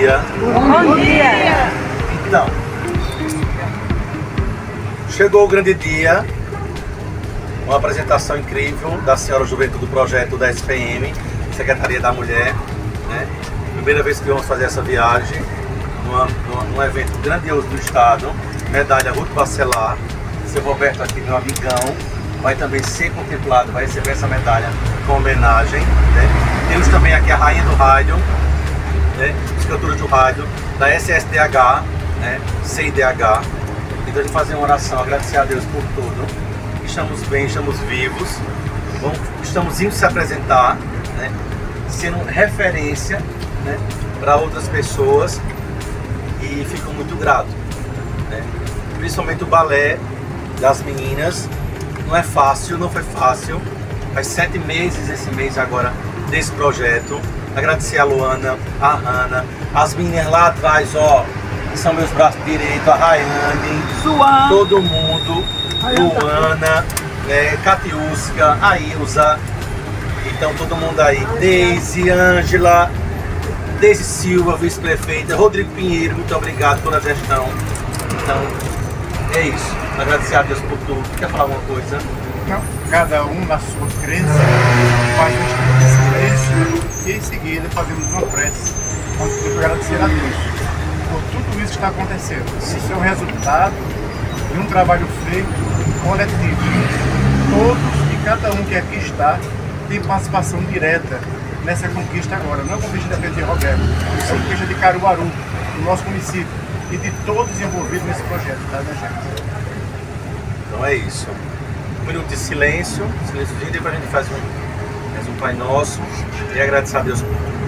dia. Bom dia! Então, chegou o grande dia, uma apresentação incrível da Senhora Juventude do projeto da SPM, Secretaria da Mulher, né? Primeira vez que vamos fazer essa viagem, num evento grandioso do Estado, medalha Ruth Bacelar. Seu Roberto aqui, meu amigão, vai também ser contemplado, vai receber essa medalha com homenagem, né? Temos também aqui a Rainha do Rádio, né? Os cantores do rádio, da SSDH, né? CIDH. Então a gente fazer uma oração, agradecer a Deus por tudo. Estamos bem, estamos vivos, estamos indo se apresentar, né? Sendo referência, né? Para outras pessoas, e fico muito grato, né? Principalmente o balé das meninas. Não é fácil, não foi fácil. Faz 7 meses esse mês agora desse projeto. Agradecer a Luana, a Hanna, as meninas lá atrás, ó, que são meus braços direitos, a Rayane, todo mundo, Luana, Catiusca, a Ilza, então todo mundo aí, Deise, Ângela, Deise Silva, vice-prefeita, Rodrigo Pinheiro, muito obrigado pela gestão. Então, é isso. Agradecer a Deus por tudo. Quer falar alguma coisa? Não, cada um na sua crença faz um estudo de silêncio e em seguida fazemos uma prece para agradecer a Deus por tudo isso que está acontecendo. Isso é o resultado de um trabalho feito coletivo. Todos e cada um que aqui está tem participação direta nessa conquista agora. Não é a conquista da PT Roberto, é a conquista de Caruaru, do nosso município, e de todos envolvidos nesse projeto, tá, minha gente? Então é isso. Um minuto de silêncio, silênciozinho, depois a gente faz um Pai Nosso e agradecer a Deus por tudo.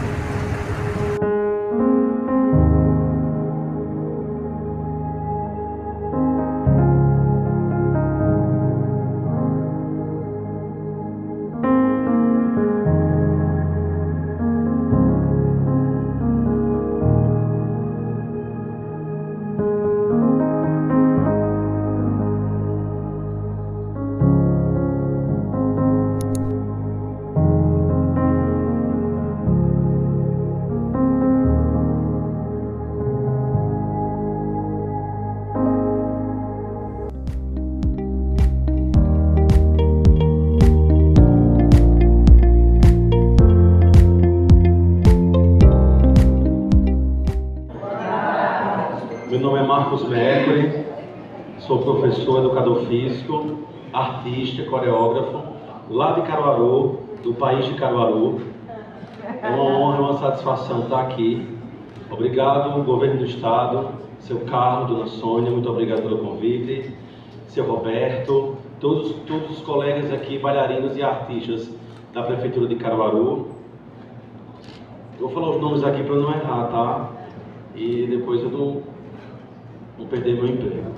Meu nome é Marcos Mercury, sou professor, educador físico, artista, coreógrafo, lá de Caruaru, do país de Caruaru. É uma honra e uma satisfação estar aqui. Obrigado, governo do Estado, seu Carlos, dona Sônia, muito obrigado pelo convite, seu Roberto, todos os colegas aqui, bailarinos e artistas da Prefeitura de Caruaru. Eu vou falar os nomes aqui para não errar, tá? E depois eu não perder meu emprego.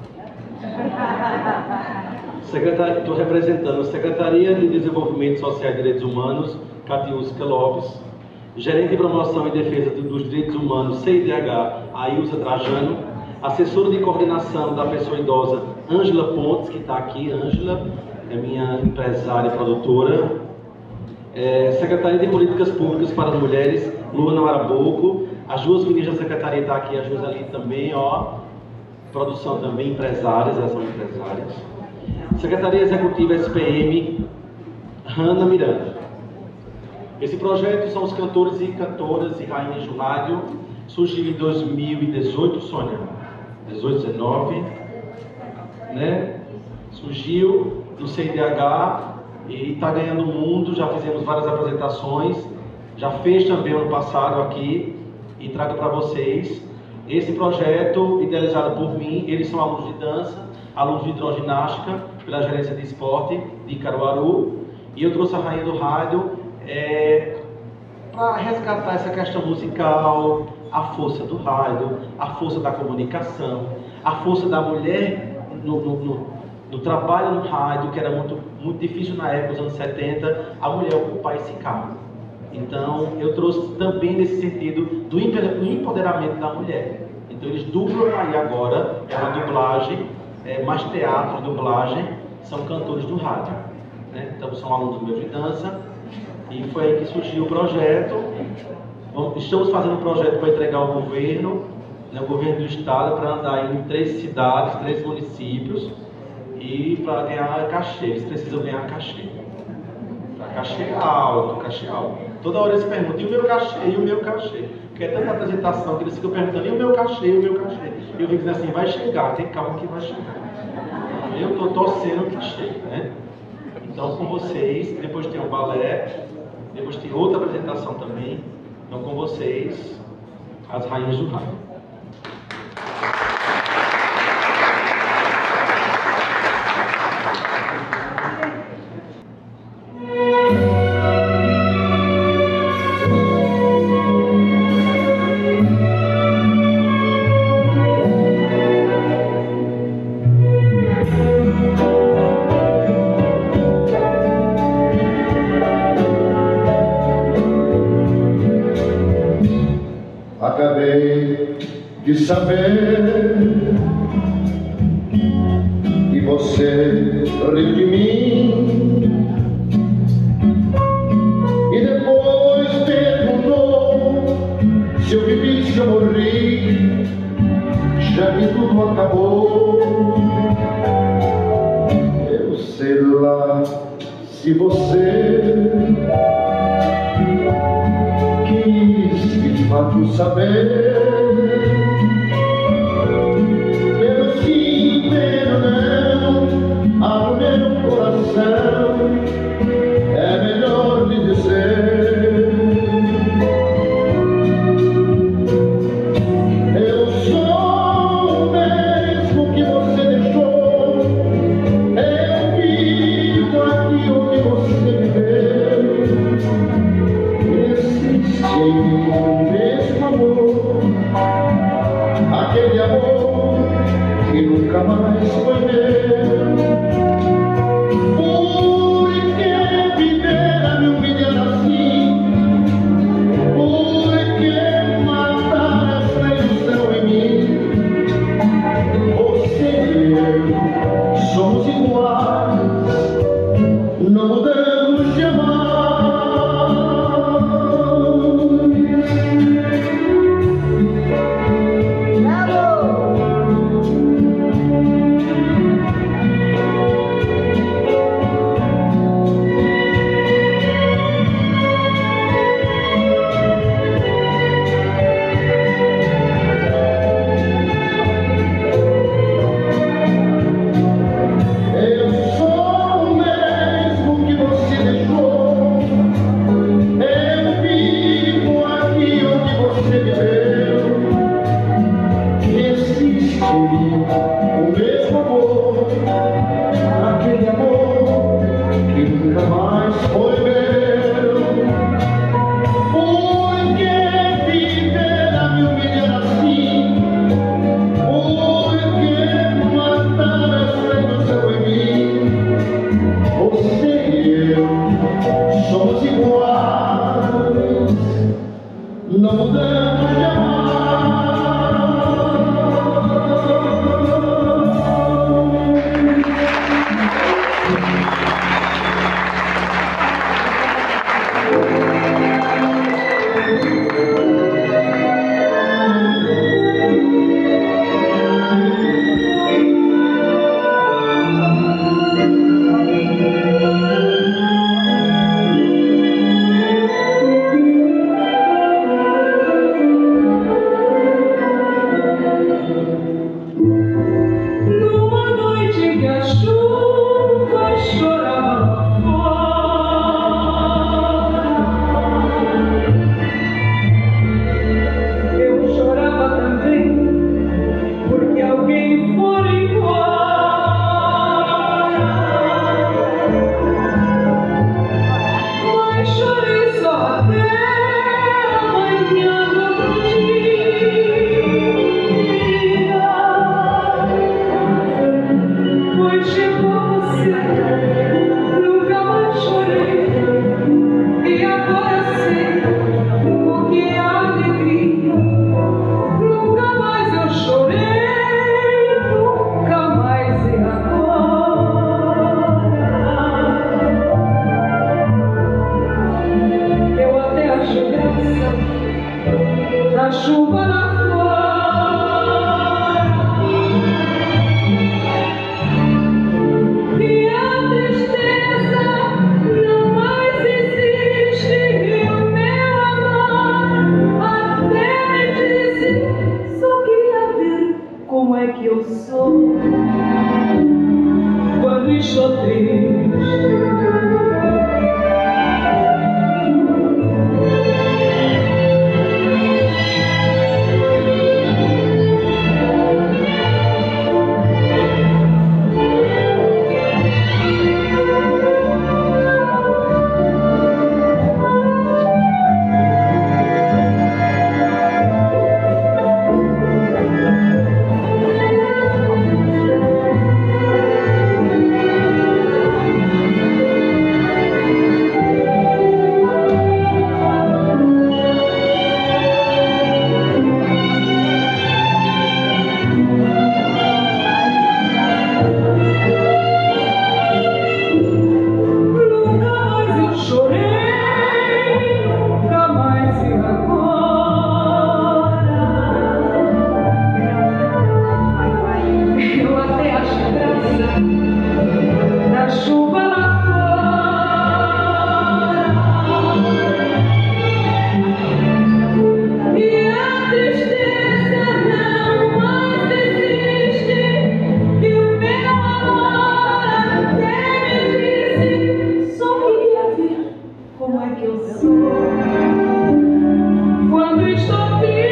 Estou representando a Secretaria de Desenvolvimento Social e Direitos Humanos, Catiusca Lopes, Gerente de Promoção e Defesa dos Direitos Humanos, CIDH, Ailza Trajano, Assessora de Coordenação da Pessoa Idosa, Ângela Pontes, que está aqui. Ângela é minha empresária e produtora. Secretaria de Políticas Públicas para as Mulheres, Luana Maraboco. As duas meninas da secretaria estão aqui, as duas ali também, ó. Produção também, empresárias, elas são empresárias. Secretaria Executiva SPM, Hanna Miranda. Esse projeto são os cantores e cantoras e rainhas do rádio. Surgiu em 2018, Sônia? 18, 19, né? Surgiu no CIDH e está ganhando o mundo. Já fizemos várias apresentações. Já fez também ano passado aqui. E trago para vocês esse projeto idealizado por mim. Eles são alunos de dança, alunos de hidroginástica, pela gerência de esporte de Caruaru. E eu trouxe a Rainha do Rádio para resgatar essa questão musical, a força do rádio, a força da comunicação, a força da mulher no trabalho no rádio, que era muito difícil na época, nos anos 70, a mulher ocupar esse cargo. Então, eu trouxe também nesse sentido do empoderamento da mulher. Então, eles dublam aí agora, é uma dublagem, mais teatro, dublagem, são cantores do rádio, né? Então, são alunos meus de dança, e foi aí que surgiu o projeto. Estamos fazendo um projeto para entregar ao governo, né, o governo do estado, para andar em 3 cidades, 3 municípios e para ganhar cachê. Eles precisam ganhar cachê. Cachê alto, cachê alto. Toda hora eles perguntam, e o meu cachê, e o meu cachê? Porque é tanta apresentação que eles ficam perguntando, e o meu cachê, e o meu cachê? E eu fico dizendo assim, vai chegar, tem calma que vai chegar. Eu estou torcendo que chegue, né? Então com vocês, depois tem o balé, depois tem outra apresentação também. Então com vocês, as rainhas do raio. Acabei de saber que você riu de mim e depois perguntou se eu vivi, se eu morri, já que tudo acabou. Eu sei lá se você de fato saber, pelo sim, pelo não, ao meu coração é melhor lhe dizer. Eu sou o mesmo que você deixou, eu vivo aqui onde você viveu. Existe em mim o mesmo amor, aquele amor que nunca mais foi meu. Por que viver a me humilhar assim? Por que matar essa ilusão em mim? Você e eu somos iguais, não mudamos de amar. O mesmo amor, aquele amor que nunca mais foi meu. Por que viver a me humilhar assim? Por que matar essa ilusão em mim? Você e eu somos iguais, não mudamos de amar. da chuva lá fora, e a tristeza não mais existe, e o meu amor até me disse, só queria ver como é que eu sou quando estou triste.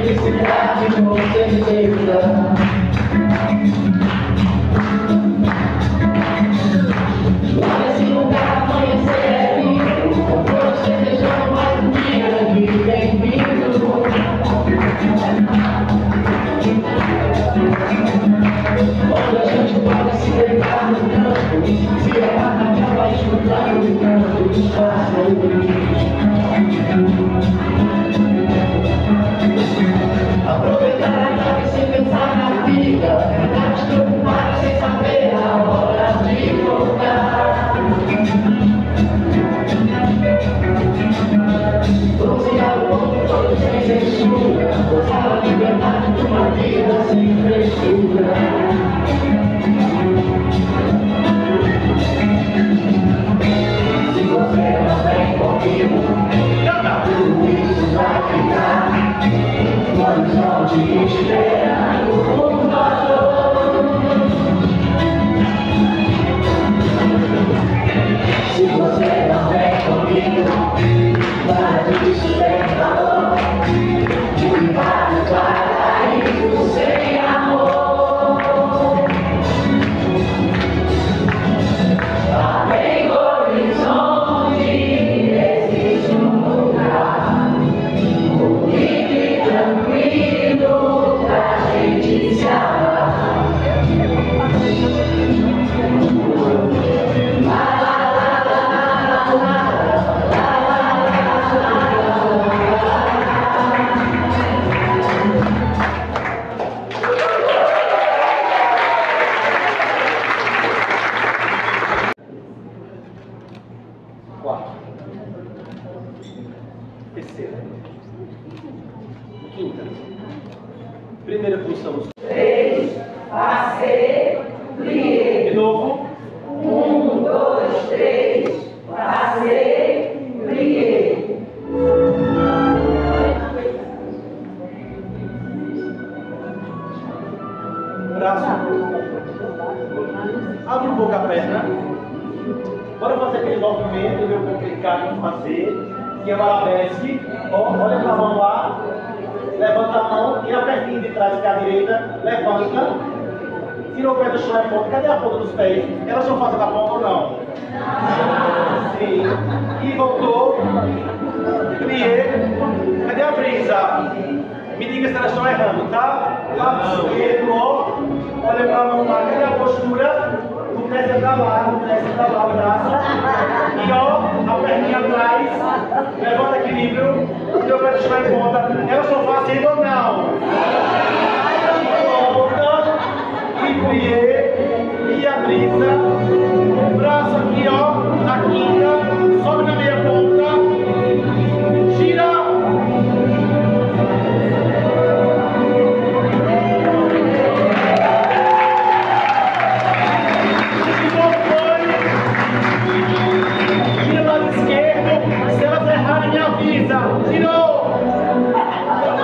felicidade com certeza. Nesse lugar amanhecer é lindo, todos desejando mais um dia de bem-vindo. Onde a gente pode se deitar no campo, se a barra acaba escutando o canto dos pássaros. Aproveitar a tarde sem pensar na vida, ficar despreocupado sem saber a hora de voltar. Bronzear o corpo todo sem censura, gozar a liberdade de uma vida sem frescura. Se você não vem comigo, tudo isso vai ficar no horizonte esperando um valor. Se você não vem comigo, nada disso tem valor. De vários paraísos sem amor. Além do horizonte existe um lugar bonito e tranquilo pra gente se amar. Terceira. Quinta. Primeira função. 3, passei, plié. De novo. 1, 2, 3, passei, plié. Braço. Abre um pouco a perna. Bora fazer aquele movimento meio complicado de fazer, que é o arabesque. Olha pra mão lá, levanta a mão e a perninha de trás, que é a direita, levanta, tira o pé do chão e ponta. Cadê a ponta dos pés? Elas estão fazendo a ponta ou não? Sim. E voltou. Plié. Cadê a brisa? Me diga se elas estão errando, tá? Olha pra mão lá, cadê a postura? Não desce pra lá, não desce pra lá o braço. E ó, a perninha atrás, levanta equilíbrio, tira o pé do chão e ponta. Elas estão fazendo ou não? Volta, e plié, e a brisa. O braço aqui, ó, na quinta, sobe na meia ponta, gira. Gira lado esquerdo, se elas errarem me avisa. Girou!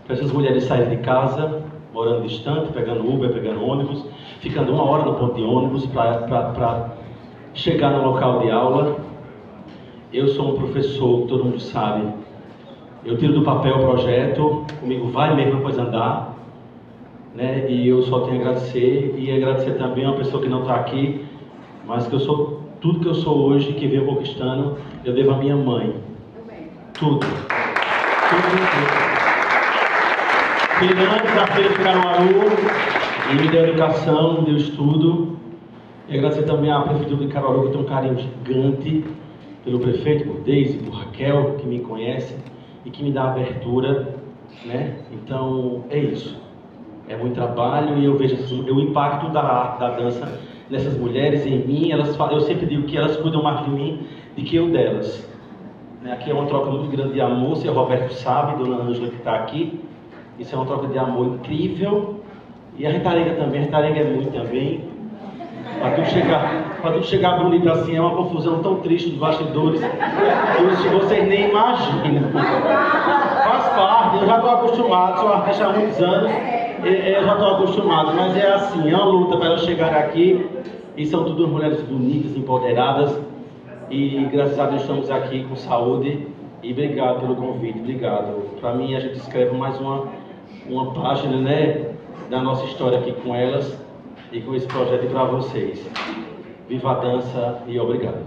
para essas mulheres saírem de casa, morando distante, pegando Uber, pegando ônibus, ficando 1 hora no ponto de ônibus para chegar no local de aula. Eu sou um professor, todo mundo sabe. Eu tiro do papel o projeto, comigo vai mesmo depois andar, né? E eu só tenho a agradecer, e agradecer também a uma pessoa que não está aqui, mas que eu sou tudo que eu sou hoje, que venho conquistando, eu devo à minha mãe. Tudo. Fernandes, da Feira de Caruaru, e me deu educação, me deu estudo. E agradecer também à Prefeitura de Caruaru, que tem um carinho gigante pelo prefeito, por Deise, por Raquel, que me conhece e que me dá abertura, né? Então, é isso. É muito trabalho e eu vejo o impacto da dança nessas mulheres, em mim. Eu sempre digo que elas cuidam mais de mim do que eu delas. Aqui é uma troca muito grande de amor, o seu Roberto sabe, dona Ângela que está aqui. Isso é uma troca de amor incrível. E a Rentarega também, a Rentarega é muito também. Para tudo chegar bonito assim, é uma confusão tão triste dos bastidores que vocês nem imaginam. Faz parte, eu já estou acostumado, sou artista há muitos anos, eu já estou acostumado, mas é assim, é uma luta para elas chegarem aqui, e são todas mulheres bonitas, empoderadas, e graças a Deus estamos aqui com saúde, e obrigado pelo convite, obrigado. Para mim a gente escreve mais uma página, né, da nossa história aqui com elas, e com esse projeto para vocês. Viva a dança e obrigado.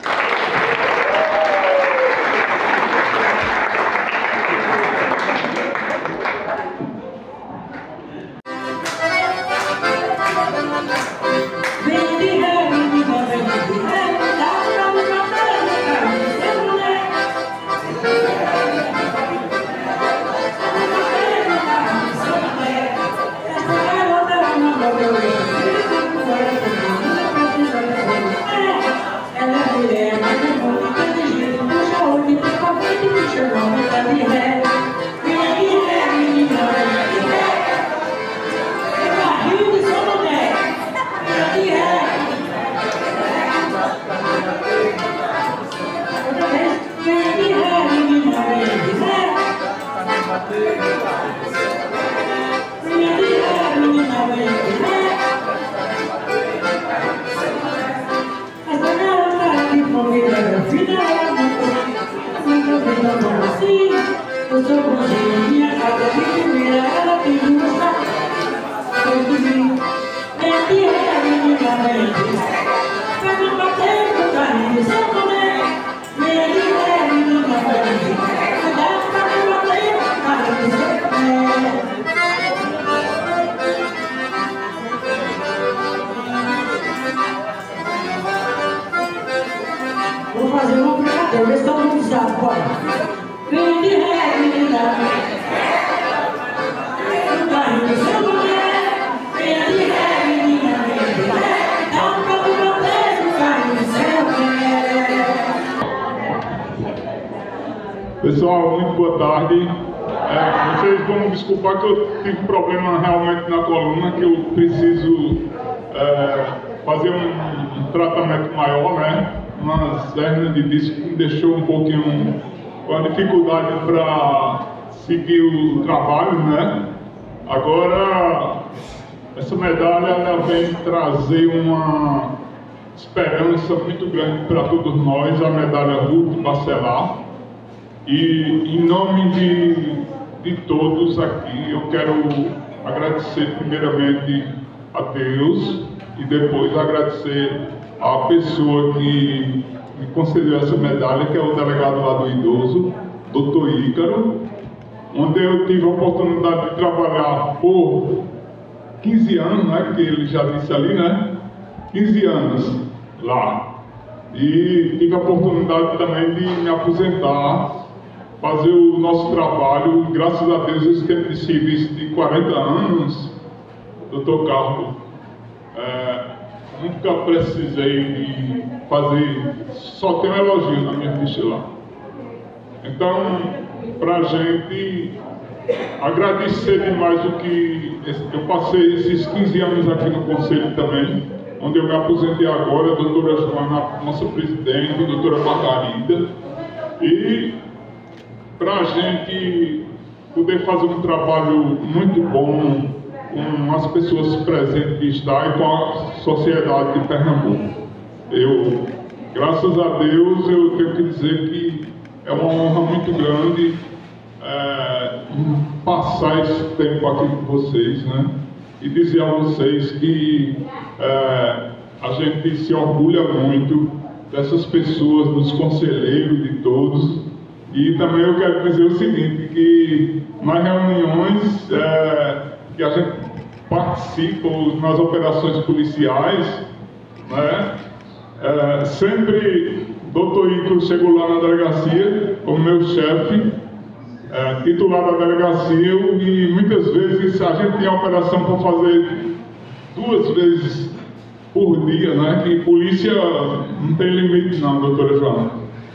Vou fazer uma brincadeira, vê se todo mundo sabe, bora. Vem de ré, menina. Tá rindo, seu mulher. Vem de ré, menina, vem de ré. Dá pra me bater no carrinho, seu mulher. Pessoal, muito boa tarde. Vocês vão desculpar que eu tive um problema realmente na coluna, que eu preciso fazer um tratamento maior, né? Umas hérnias de disco que me deixou um pouquinho com a dificuldade para seguir o trabalho, né? Agora, essa medalha ela vem trazer uma esperança muito grande para todos nós, a medalha Ruth Bacelar. E em nome de todos aqui, eu quero agradecer primeiramente a Deus e depois agradecer a pessoa que me concedeu essa medalha, que é o delegado lá do idoso, Dr. Ícaro, onde eu tive a oportunidade de trabalhar por 15 anos, né, que ele já disse ali, né, 15 anos lá. E tive a oportunidade também de me aposentar, fazer o nosso trabalho, graças a Deus, esse tempo de serviço de 40 anos, Dr. Carlos, nunca precisei de fazer, só tem um elogio na minha ficha lá. Então, para a gente agradecer demais o que eu passei esses 15 anos aqui no Conselho também, onde eu me aposentei agora, a doutora Joana, nossa presidente, a doutora Margarida, e para a gente, o poder fazer um trabalho muito bom com as pessoas presentes que estão e com a sociedade de Pernambuco. Graças a Deus, eu tenho que dizer que é uma honra muito grande passar esse tempo aqui com vocês, né? E dizer a vocês que a gente se orgulha muito dessas pessoas, dos conselheiros, de todos. E também eu quero dizer o seguinte, que nas reuniões que a gente participa, nas operações policiais, né, sempre o Dr. Icaro chegou lá na delegacia como meu chefe, titular da delegacia, e muitas vezes a gente tem a operação para fazer 2 vezes por dia, né? Que polícia não tem limite não, doutora Joana.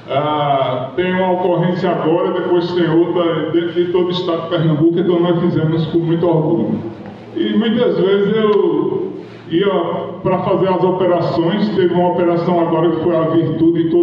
Tem uma ocorrência agora, depois tem outra dentro de todo o estado de Pernambuco, então nós fizemos com muito orgulho. E muitas vezes eu ia para fazer as operações, teve uma operação agora que foi a Virtude em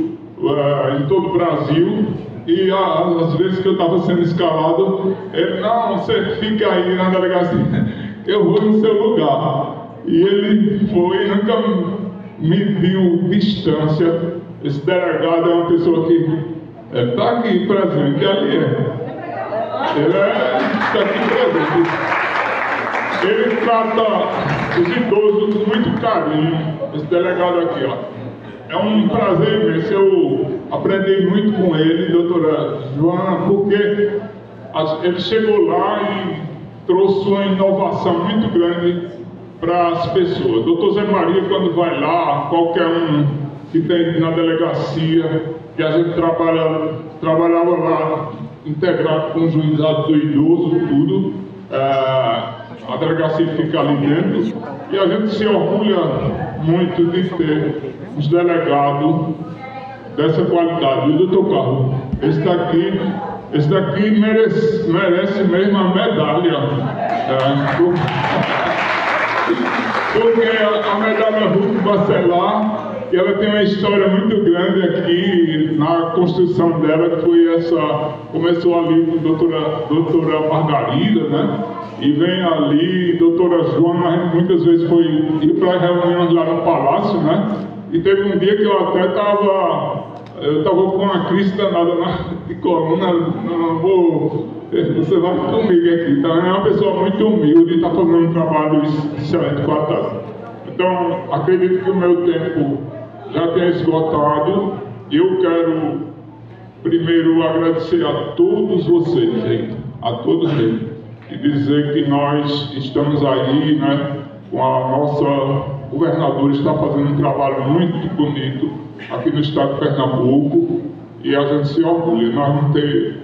todo o Brasil, e às vezes que eu estava sendo escalado, ele, não, você fica aí na delegacia, eu vou no seu lugar. E ele foi, nunca mediu distância. Esse delegado é uma pessoa que está aqui presente, ali ele está aqui presente. Ele trata os idosos com muito carinho, esse delegado aqui, ó. É um prazer imenso, eu aprendi muito com ele, doutora Joana, porque ele chegou lá e trouxe uma inovação muito grande para as pessoas. Doutor Zé Maria, quando vai lá, qualquer um que tem na delegacia, que a gente trabalhava lá, integrado com o juizado do idoso, tudo, a delegacia fica ali dentro, e a gente se orgulha muito de ter os delegados dessa qualidade. E o doutor Carlos, esse daqui merece mesmo a medalha. Porque a medalha Ruth Bacelar, ela tem uma história muito grande aqui na construção dela, que foi começou ali com a doutora Margarida, né? E vem ali, doutora Joana, a gente muitas vezes foi ir para reuniões lá no Palácio, né? E teve um dia que eu até estava com uma crise danada de coluna, você vai comigo aqui, tá? É uma pessoa muito humilde e está fazendo um trabalho excelente com a tarde. Então, acredito que o meu tempo já tenha esgotado. Eu quero primeiro agradecer a todos vocês, gente, a todos eles, e dizer que nós estamos aí, né, com a nossa governadora, está fazendo um trabalho muito bonito aqui no estado de Pernambuco, e a gente se orgulha. Nós vamos ter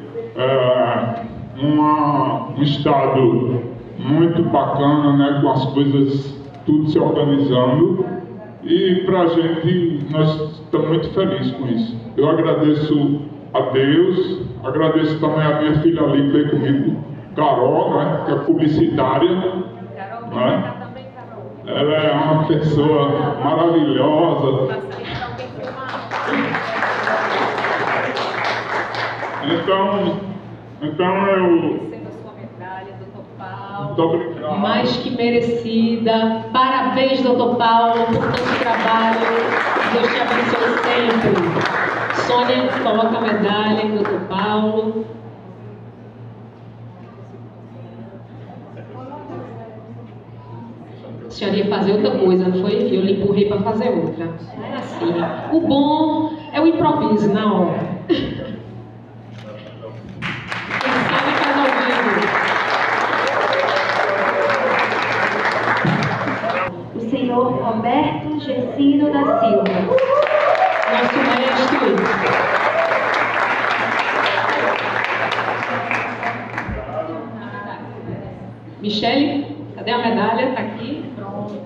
um estado muito bacana, né, com as coisas tudo se organizando, e para a gente, nós estamos muito felizes com isso. Eu agradeço a Deus, agradeço também a minha filha ali que veio comigo, Carol, né, que é publicitária, né? Ela é uma pessoa maravilhosa. Então eu... Muito obrigado. Mais que merecida. Parabéns, doutor Paulo, por tanto trabalho. Deus te abençoe sempre. Sônia, coloca a medalha, doutor Paulo. A senhora ia fazer outra coisa, não foi? Eu lhe empurrei para fazer outra. É assim. O bom é o improviso na hora. O senhor Roberto Gessino da Silva. Nosso mestre. Michele, cadê a medalha? Está aqui. Pronto.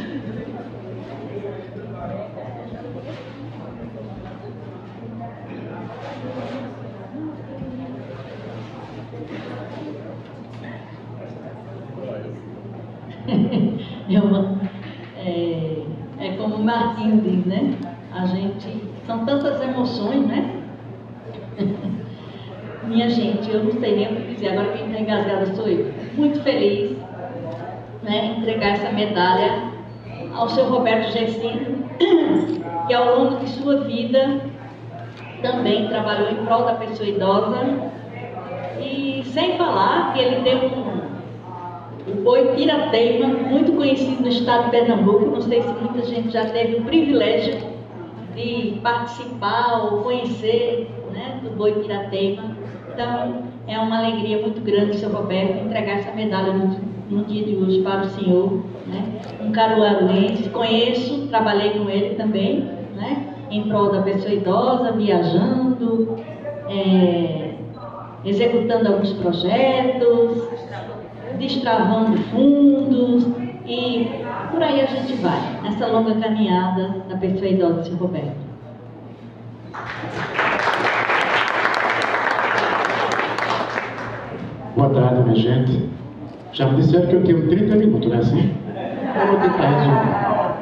É como o Martinho diz, né? A gente, são tantas emoções, né? Minha gente, eu não sei nem o que dizer, agora quem está engasgada sou eu. Muito feliz, né, entregar essa medalha ao seu Roberto Gessino, que ao longo de sua vida também trabalhou em prol da pessoa idosa, e sem falar que ele tem um boi pirateima, muito conhecido no estado de Pernambuco. Não sei se muita gente já teve o privilégio de participar ou conhecer, né, do boi pirateima. Então, é uma alegria muito grande, seu Roberto, entregar essa medalha no dia de hoje para o senhor, né? Um caruaruense, conheço, trabalhei com ele também, né, em prol da pessoa idosa, viajando, executando alguns projetos, destravando fundos, e por aí a gente vai, nessa longa caminhada da pessoa idosa, seu Roberto. Boa tarde, minha gente. Já me disseram que eu tenho 30 minutos, não é assim? Eu vou tentar resumir.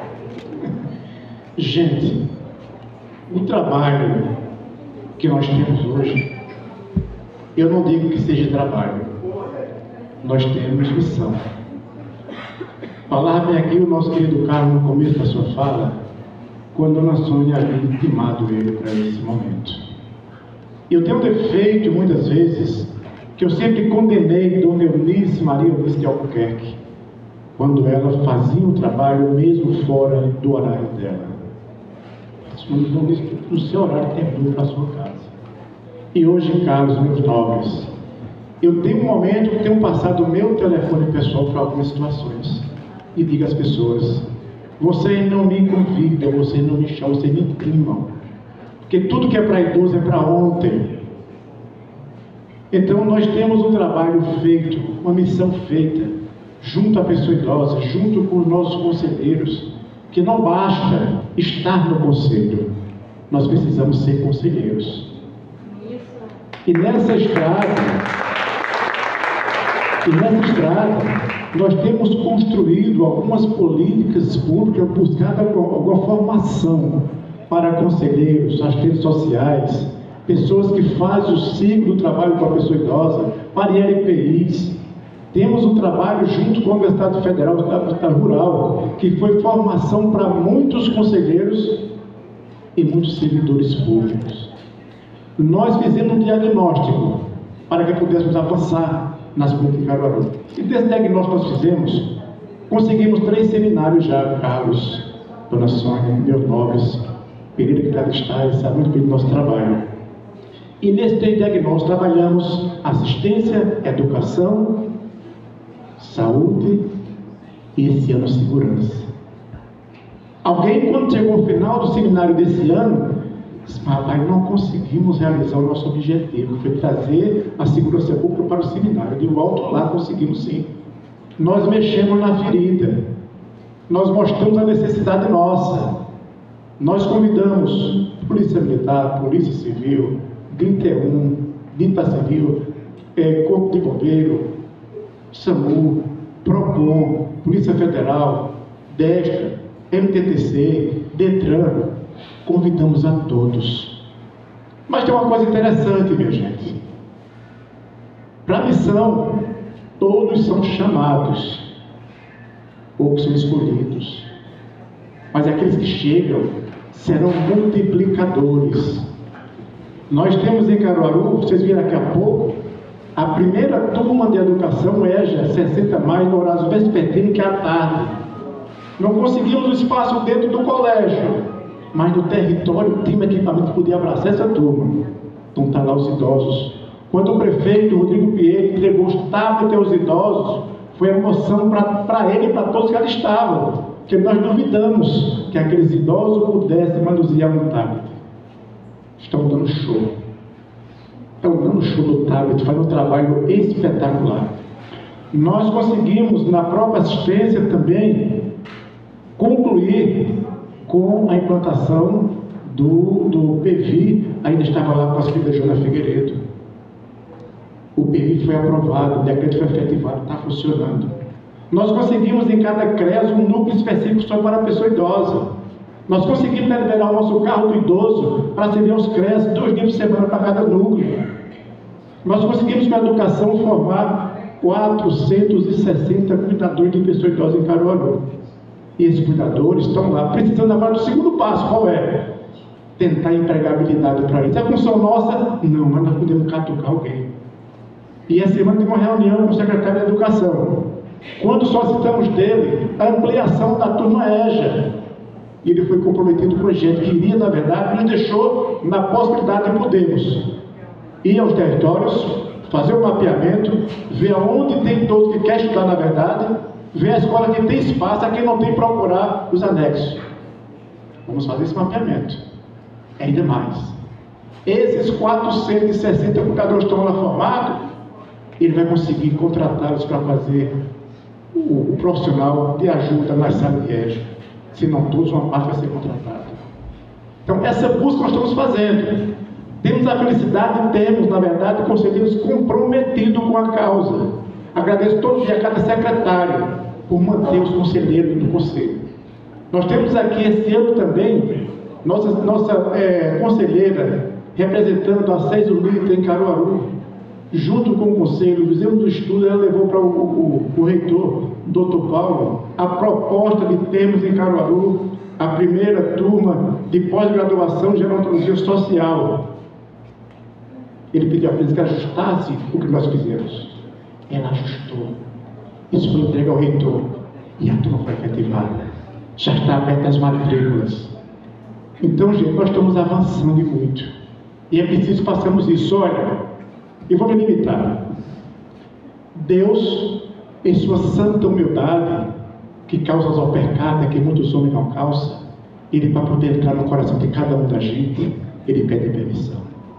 Gente, o trabalho que nós temos hoje, eu não digo que seja trabalho. Nós temos missão. Falava aqui o nosso querido Carlos no começo da sua fala, quando a Dona Sônia havia intimado ele para esse momento. Eu tenho defeito, muitas vezes, que eu sempre condenei Dona Eunice Maria Eunice de Albuquerque, quando ela fazia um trabalho mesmo fora do horário dela. No seu horário terminou para a sua casa. E hoje, Carlos, meus nobres, eu tenho um momento que tenho passado o meu telefone pessoal para algumas situações e digo às pessoas: vocês não me convidam, vocês não me chamam, vocês me intimam, porque tudo que é para idoso é para ontem. Então nós temos um trabalho feito, uma missão feita, junto à pessoa idosa, junto com os nossos conselheiros, que não basta estar no conselho, nós precisamos ser conselheiros. E nessa estrada, nós temos construído algumas políticas públicas, buscado alguma formação para conselheiros, assistentes sociais, pessoas que fazem o ciclo do trabalho com a pessoa idosa, para ILPIs. Temos um trabalho junto com a Universidade Federal do Capital Rural, que foi formação para muitos conselheiros e muitos servidores públicos. Nós fizemos um diagnóstico para que pudéssemos avançar nas políticas de Caruaru. E desse diagnóstico que nós fizemos, conseguimos 3 seminários já, Carlos, Dona Sônia, meus nobres, Pereira que está listado, sabe muito bem do nosso trabalho. E nesse diagnóstico trabalhamos assistência, educação, saúde e esse ano segurança. Alguém, quando chegou ao final do seminário desse ano, disse: papai, não conseguimos realizar o nosso objetivo, foi trazer a segurança pública para o seminário. De volta lá, conseguimos sim. Nós mexemos na ferida, nós mostramos a necessidade nossa, nós convidamos Polícia Militar, Polícia Civil, DIN-T1, DIN-PA Civil, Corpo de Bombeiro, SAMU, PROCON, Polícia Federal, DESTRA, MTTC, DETRAN, convidamos a todos. Mas tem uma coisa interessante, minha gente. Para a missão, todos são chamados, poucos são escolhidos. Mas aqueles que chegam serão multiplicadores. Nós temos em Caruaru, vocês viram daqui a pouco, a primeira turma de educação EJA 60 mais no horário vespertino, que é à tarde. Não conseguimos o espaço dentro do colégio, mas no território tinha um equipamento que podia abraçar essa turma. Então está lá os idosos. Quando o prefeito Rodrigo Pinheiro entregou os tablets aos idosos, foi emoção para ele e para todos que ali estavam, porque nós duvidamos que aqueles idosos pudessem manusear um tablet. Estão dando show. Estão dando show no tablet, faz um trabalho espetacular. Nós conseguimos, na própria assistência também, concluir com a implantação do PVI, ainda estava lá com a filha Joana Figueiredo. O PVI foi aprovado, o decreto foi efetivado, está funcionando. Nós conseguimos em cada CREAS um núcleo específico só para a pessoa idosa. Nós conseguimos liberar o nosso carro do idoso para servir aos CREAS 2 dias por semana para cada núcleo. Nós conseguimos com a educação formar 460 cuidadores de pessoas idosas em Caruaru. E esses cuidadores estão lá precisando agora do segundo passo. Qual é? Tentar empregabilidade para eles. É função nossa? Não, mas nós podemos catucar alguém. E essa semana tive uma reunião com o secretário de Educação. Quando solicitamos dele a ampliação da turma EJA, e ele foi comprometido com a gente, queria, na verdade, nos deixou na possibilidade de podermos ir aos territórios, fazer o mapeamento, ver aonde tem idoso que quer estudar, na verdade, ver a escola que tem espaço, a quem não tem, procurar os anexos. Vamos fazer esse mapeamento. Ainda mais. Esses 460 cuidadores estão lá formados, ele vai conseguir contratá-los para fazer o profissional de ajuda na sala de EJA. Se não todos, uma parte vai ser contratada. Então, essa busca nós estamos fazendo. Temos a felicidade de termos, na verdade, conselheiros comprometidos com a causa. Agradeço todo dia a cada secretário por manter os conselheiros do conselho. Nós temos aqui esse ano também nossa conselheira representando a SES Unida em Caruaru, junto com o conselho, fizemos do estudo, ela levou para o reitor, Dr. Paulo, a proposta de termos em Caruaru a primeira turma de pós-graduação de gerontologia social. Ele pediu a presidência que ajustasse o que nós fizemos. Ela ajustou. Isso foi entregue ao reitor. E a turma foi efetivada. Já está aberta as matrículas. Então, gente, nós estamos avançando muito. E é preciso façamos isso. Olha, eu vou me limitar. Deus, em sua santa humildade, que causa as opercadas que muitos homens não calçam, ele, para poder entrar no coração de cada um da gente, ele pede permissão.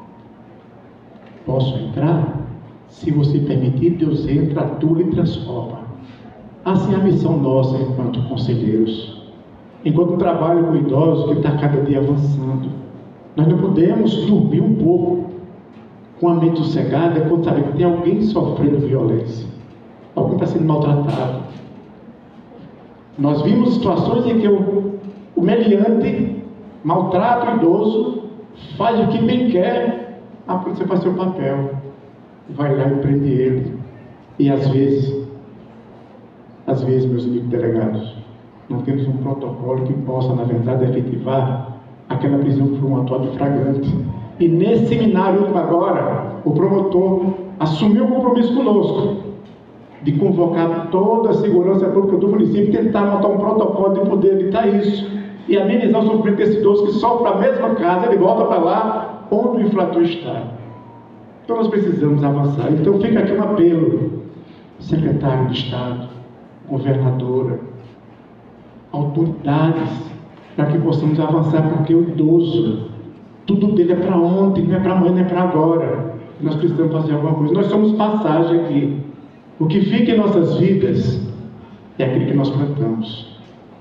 Posso entrar? Se você permitir, Deus entra, atua e transforma. Assim é a missão nossa enquanto conselheiros. Enquanto trabalho com idosos que está cada dia avançando, nós não podemos dormir um pouco com a mente sossegada quando sabe que tem alguém sofrendo violência, alguém está sendo maltratado. Nós vimos situações em que o meliante maltrata o idoso, faz o que bem quer, a polícia faz seu papel, vai lá e prende ele. E às vezes, meus amigos delegados, não temos um protocolo que possa, na verdade, efetivar aquela prisão por um atuado flagrante. E nesse seminário agora, o promotor assumiu o compromisso conosco de convocar toda a segurança pública do município e tentar montar um protocolo de poder evitar isso e amenizar o sofrimento desse idoso que sofre a mesma casa, ele volta para lá onde o infrator está. Então nós precisamos avançar. Então fica aqui um apelo, secretário de Estado, governadora, autoridades, para que possamos avançar, porque o idoso, tudo dele é para ontem, não é para amanhã, não é para agora. Nós precisamos fazer alguma coisa. Nós somos passagem aqui. O que fica em nossas vidas é aquilo que nós plantamos.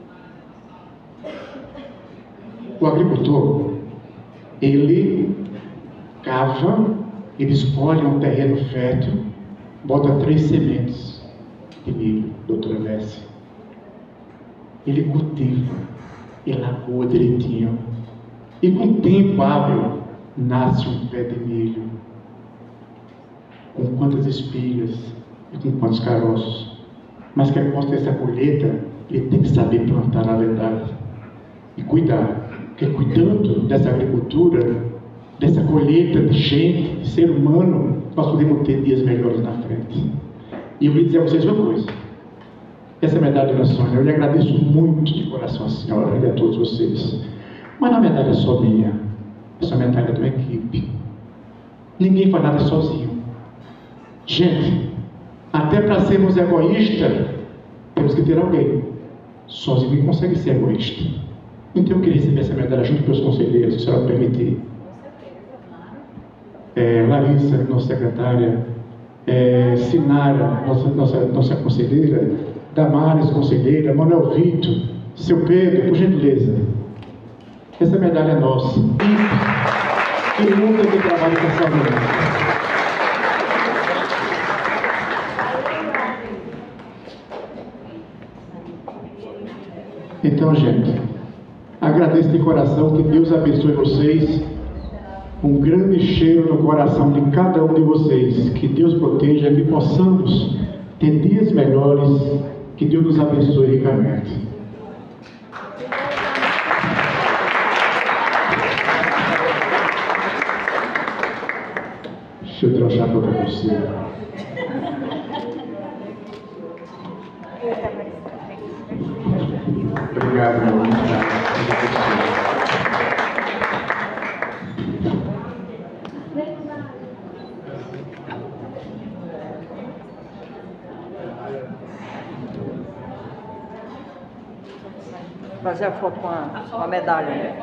O agricultor, ele cava, ele escolhe um terreno fértil, bota 3 sementes de milho, doutora Messi. Ele cultiva, ele lagoa direitinho. E com tempo hábil, nasce um pé de milho. Com quantas espigas e com quantos caroços. Mas que possa ter essa colheita, ele tem que saber plantar na verdade. E cuidar. Porque cuidando dessa agricultura, dessa colheita de gente, de ser humano, nós podemos ter dias melhores na frente. E eu queria dizer a vocês uma coisa. Essa medalha da Sônia, eu lhe agradeço muito de coração a senhora e a todos vocês. Mas na medalha é só minha. Essa medalha é de uma equipe. Ninguém faz nada sozinho. Gente, até para sermos egoístas, temos que ter alguém. Sozinho ninguém consegue ser egoísta. Então eu queria receber essa medalha junto com os conselheiros, se a senhora permitir. Larissa, nossa secretária, Sinara, nossa conselheira, Damares, conselheira, Manuel Vitor, seu Pedro, por gentileza. Essa medalha é nossa. Que luta de trabalho com essa mulher. Então, gente, agradeço de coração, que Deus abençoe vocês um grande cheiro no coração de cada um de vocês. Que Deus proteja, que possamos ter dias melhores, que Deus nos abençoe ricamente. Deixa eu trouxar para outra pessoa. Obrigado, meu amigo. Fazer a foto com a medalha, né?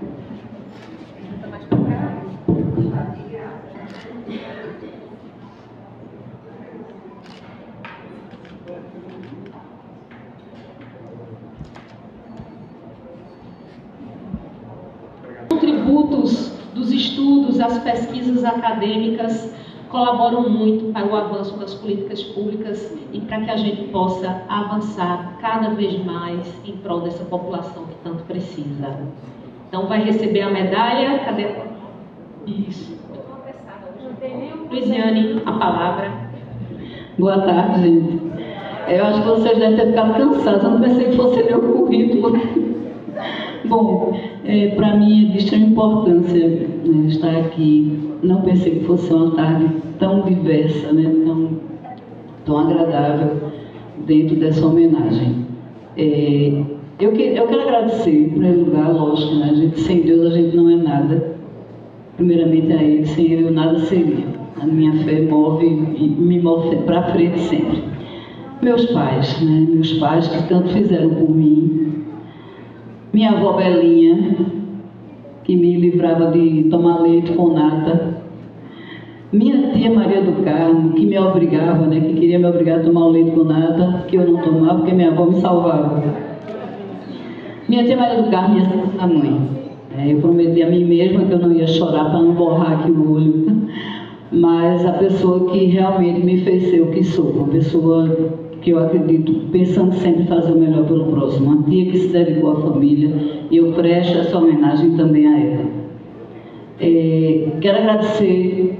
Contributos dos estudos, as pesquisas acadêmicas colaboram muito para o avanço das políticas públicas e para que a gente possa avançar cada vez mais em prol dessa população que tanto precisa. Então vai receber a medalha, cadê? Isso. Luiziane, a palavra. Boa tarde, gente. Eu acho que vocês devem ter ficado cansados, eu não pensei que fosse meu currículo. Bom, para mim é de extrema importância, né, estar aqui. Não pensei que fosse uma tarde tão diversa, né, tão agradável dentro dessa homenagem. Eu quero agradecer, em primeiro lugar, lógico, né, sem Deus a gente não é nada. Primeiramente a Ele, sem Ele eu nada seria. A minha fé me move para frente sempre. Meus pais, né, meus pais que tanto fizeram por mim. Minha avó Belinha, que me livrava de tomar leite com nata. Minha tia Maria do Carmo, que me obrigava, né, que queria me obrigar a tomar o leite com nata, que eu não tomava porque minha avó me salvava. Minha tia Maria do Carmo, minha segunda mãe. Eu prometi a mim mesma que eu não ia chorar para não borrar aqui o olho. Mas a pessoa que realmente me fez ser o que sou, uma pessoa que eu acredito, pensando sempre em fazer o melhor pelo próximo, uma tia que se dedicou à família, e eu presto essa homenagem também a ela. Quero agradecer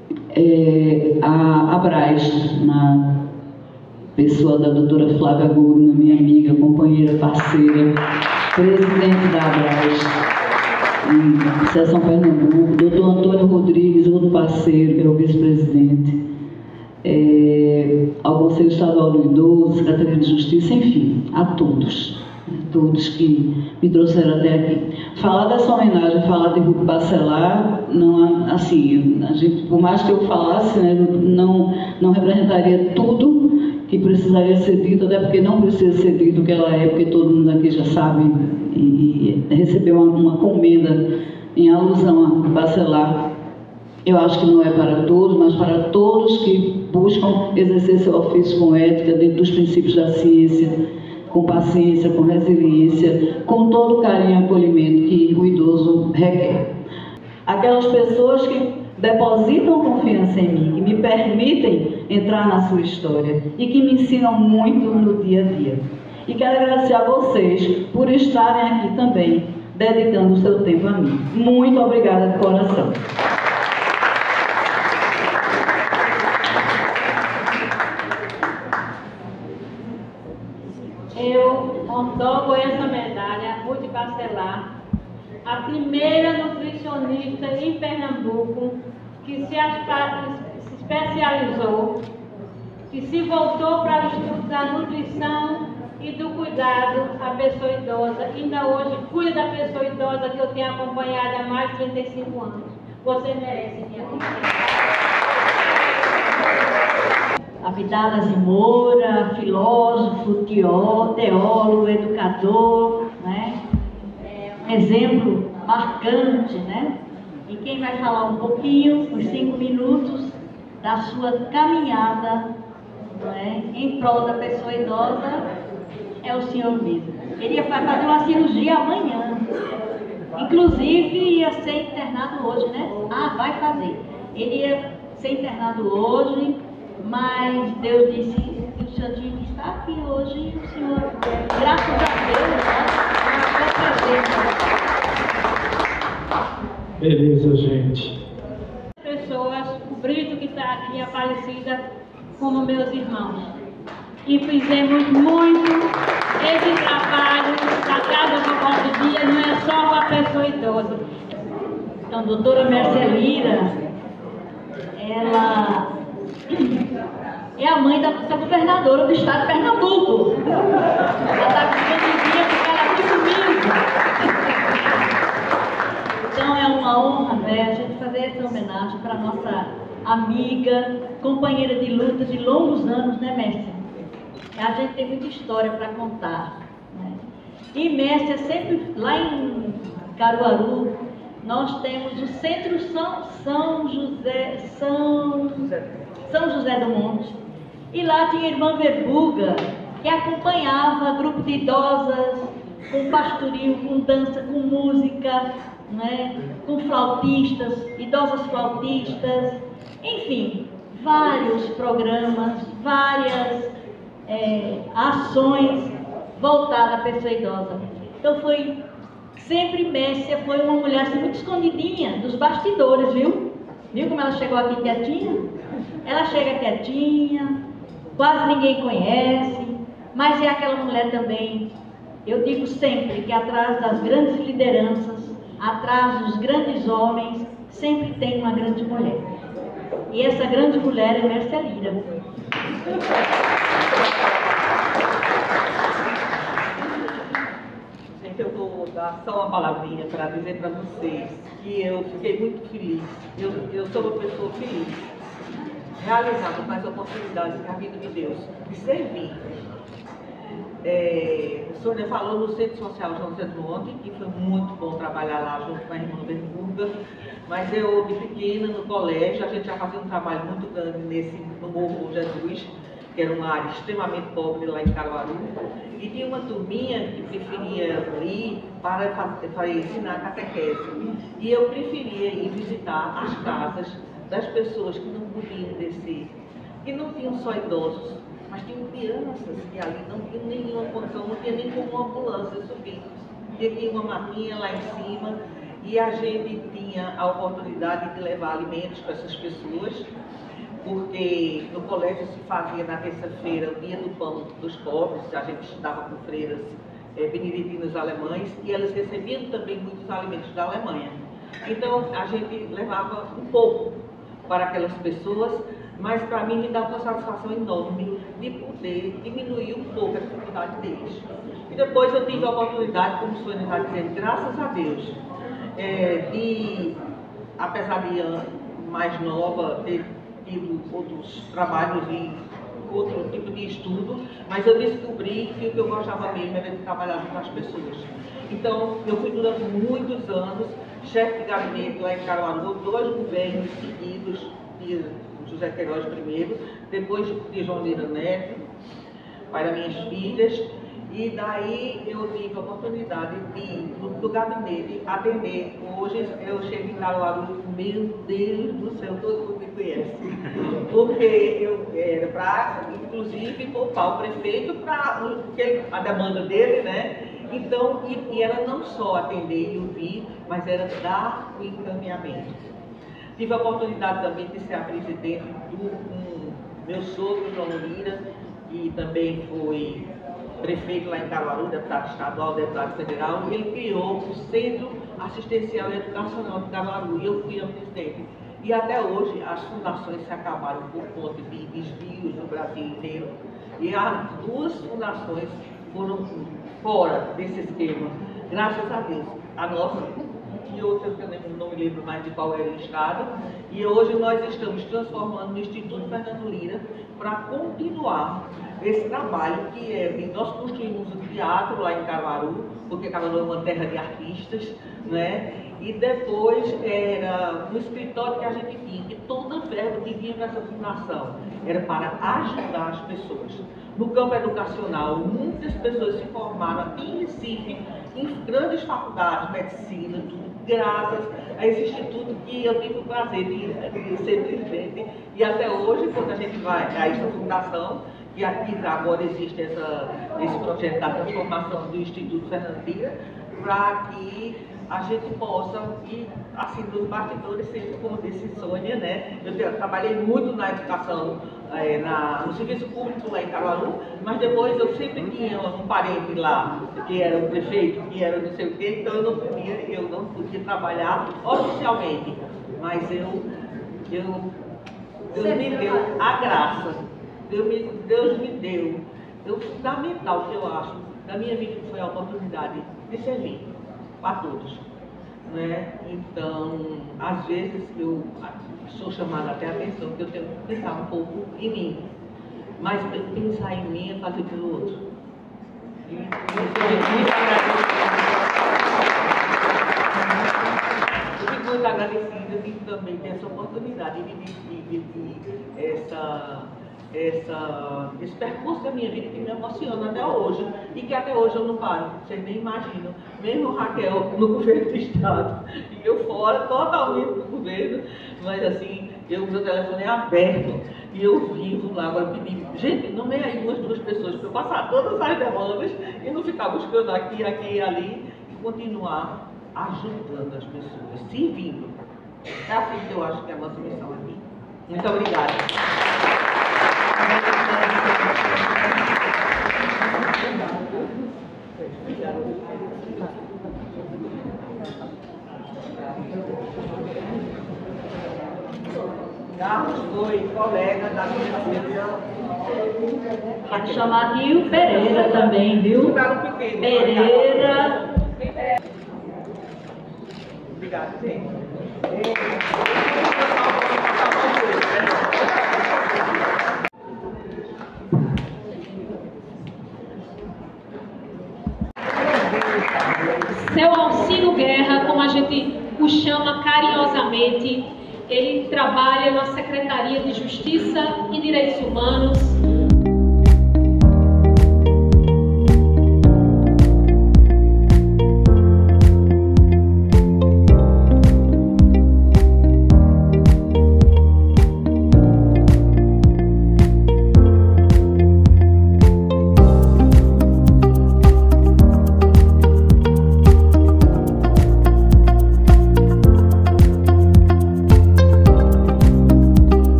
a Braz, na pessoa da doutora Flávia Gomes, minha amiga, companheira, parceira, presidente da Braz, em Seção Pernambuco, doutor Antônio Rodrigues, outro parceiro, que é o vice-presidente, ao Conselho Estadual do Idoso, Secretaria de Justiça, enfim, a todos que me trouxeram até aqui. Falar dessa homenagem, falar de Ruth Bacelar, não, assim, a gente, por mais que eu falasse, né, não representaria tudo que precisaria ser dito, até porque não precisa ser dito o que ela é, porque todo mundo aqui já sabe e recebeu uma comenda em alusão a Bacelar. Eu acho que não é para todos, mas para todos que buscam exercer seu ofício com ética, dentro dos princípios da ciência, com paciência, com resiliência, com todo o carinho e acolhimento que o idoso requer. Aquelas pessoas que depositam confiança em mim, que me permitem entrar na sua história e que me ensinam muito no dia a dia. E quero agradecer a vocês por estarem aqui também, dedicando o seu tempo a mim. Muito obrigada de coração. Eu otorgo essa medalha, Ruth Bacelar, a primeira nutricionista em Pernambuco que se especializou, que se voltou para o estudo da nutrição e do cuidado à pessoa idosa. Ainda hoje cuida da pessoa idosa que eu tenho acompanhado há mais de 35 anos. Você merece, minha amiga. Abdala Moura, filósofo, teólogo, educador, né? Um exemplo marcante, né? E quem vai falar um pouquinho, por 5 minutos, da sua caminhada, né, em prol da pessoa idosa, é o senhor Vitor. Ele vai fazer uma cirurgia amanhã. Inclusive, ia ser internado hoje, né? Vai fazer. Ele ia ser internado hoje, mas Deus disse que o senhor tinha que estar aqui hoje, e o senhor, graças a Deus, vai fazer. Beleza, gente. Pessoas, o Brito que está aqui, Aparecida, como meus irmãos. E fizemos muito esse trabalho da Casa Vovó do Dia, não é só para a pessoa idosa. Então, a doutora Mércia Lira, ela é a mãe da governadora do estado de Pernambuco. Ela está vivendo dia porque ela é muito humilde. Então, é uma honra, né, a gente fazer essa homenagem para a nossa amiga, companheira de luta de longos anos, né, Mércia? A gente tem muita história para contar, né? E Mércia, sempre lá em Caruaru, nós temos o Centro São José do Monte. E lá tinha a irmã Verbuga, que acompanhava grupo de idosas, com pastorio, com dança, com música, né? Com flautistas, idosas flautistas, enfim, vários programas, várias ações voltadas à pessoa idosa. Então sempre Mércia foi uma mulher assim, muito escondidinha dos bastidores, viu? Viu como ela chegou aqui quietinha? Ela chega quietinha, quase ninguém conhece, mas é aquela mulher também, eu digo sempre que atrás das grandes lideranças, atrás dos grandes homens, sempre tem uma grande mulher. E essa grande mulher é Mércia Lira. Gente, eu vou dar só uma palavrinha para dizer para vocês que eu fiquei muito feliz. Eu sou uma pessoa feliz, realizada com as oportunidades que a vida me deu de servir. A Sônia falou no Centro Social João Centro ontem, que foi muito bom trabalhar lá junto com a irmã Verbuga, mas eu, de pequena, no colégio, a gente já fazia um trabalho muito grande no Morro Jesus, que era uma área extremamente pobre lá em Caruaru, e tinha uma turminha que preferia ir para ensinar catequese. E eu preferia ir visitar as casas das pessoas que não podiam descer, que não tinham só idosos, mas tinham crianças que ali não tinham nenhuma condição, não tinha nem como uma ambulância subir. E tinha uma maquinha lá em cima e a gente tinha a oportunidade de levar alimentos para essas pessoas, porque no colégio se fazia na terça-feira o dia do pão dos pobres, a gente estudava com freiras beneditinas alemães e elas recebiam também muitos alimentos da Alemanha. Então a gente levava um pouco para aquelas pessoas, mas para mim me dá uma satisfação enorme de poder diminuir um pouco a dificuldade deles. E depois eu tive a oportunidade, como o Sônia está dizendo, graças a Deus, apesar de mais nova, ter tido outros trabalhos e outro tipo de estudo, mas eu descobri que o que eu gostava mesmo era de trabalhar com as pessoas. Então, eu fui durante muitos anos chefe de gabinete lá em Caruaru, 2 governos seguidos, de José Queiroz primeiro, depois de João Lira Neto, pai das minhas filhas, e daí eu tive a oportunidade de, no gabinete, atender. Hoje eu chego em Caruaru, meu Deus do céu, todo mundo me conhece. Porque eu era para, inclusive, poupar o prefeito para a demanda dele, né? Então, e era não só atender e ouvir, mas era dar o encaminhamento. Tive a oportunidade também de ser a presidente do meu sogro, João Lira, que também foi prefeito lá em Caruaru, deputado estadual, deputado federal, e ele criou o Centro Assistencial e Educacional de Caruaru, e eu fui a presidente. E até hoje as fundações se acabaram por conta de desvios no Brasil inteiro, e as 2 fundações foram fora desse esquema, graças a Deus. A nossa e outras que eu não me lembro mais de qual era o estado, e hoje nós estamos transformando no Instituto Fernando Lira para continuar esse trabalho que nós construímos um teatro lá em Caruaru, porque Caruaru é uma terra de artistas, né? E depois era um escritório que a gente tinha, que toda verba que vinha nessa fundação era para ajudar as pessoas. No campo educacional, muitas pessoas se formaram aqui em Recife, em grandes faculdades, medicina, tudo, graças a esse instituto que eu tive o prazer de ser presidente. E até hoje, quando a gente vai a essa fundação, que aqui agora existe esse projeto da transformação do Instituto Fernando Lira, para que a gente possa ir, assim, nos bastidores, sempre como disse Sônia, né? Eu trabalhei muito na educação, no serviço público lá em Caruaru, mas depois eu sempre tinha um parente lá, que era o prefeito, que era não sei o quê, então eu não podia trabalhar oficialmente, mas Deus me deu a graça, Deus me deu o fundamental que eu acho da minha vida, que foi a oportunidade de servir para todos, né? Então, às vezes eu sou chamada até a atenção que eu tenho que pensar um pouco em mim, mas pensar em mim é fazer pelo outro. E eu fico muito agradecida de também ter essa oportunidade de esse percurso da minha vida que me emociona até hoje e que até hoje eu não paro, vocês nem imaginam. Mesmo Raquel no governo do estado e eu fora totalmente do governo, mas assim, meu telefone é aberto e eu vivo lá. Agora pedi, gente, nomeia aí umas 2 pessoas para eu passar todas as demandas e não ficar buscando aqui e ali e continuar ajudando as pessoas, servindo. É assim que eu acho que é a nossa missão aqui. Muito obrigada. Carlos foi colega da minha filha. Pode chamar aqui o Pereira também, viu? Pereira. Obrigada, gente. Seu Alcino Guerra, como a gente o chama carinhosamente, ele trabalha na Secretaria de Justiça e Direitos Humanos